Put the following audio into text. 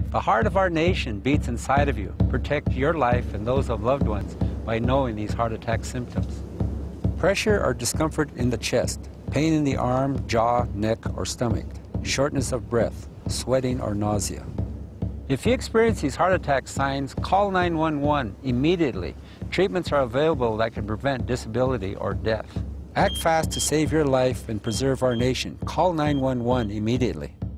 The heart of our nation beats inside of you. Protect your life and those of loved ones by knowing these heart attack symptoms. Pressure or discomfort in the chest, pain in the arm, jaw, neck, or stomach, shortness of breath, sweating, or nausea. If you experience these heart attack signs, call 911 immediately. Treatments are available that can prevent disability or death. Act fast to save your life and preserve our nation. Call 911 immediately.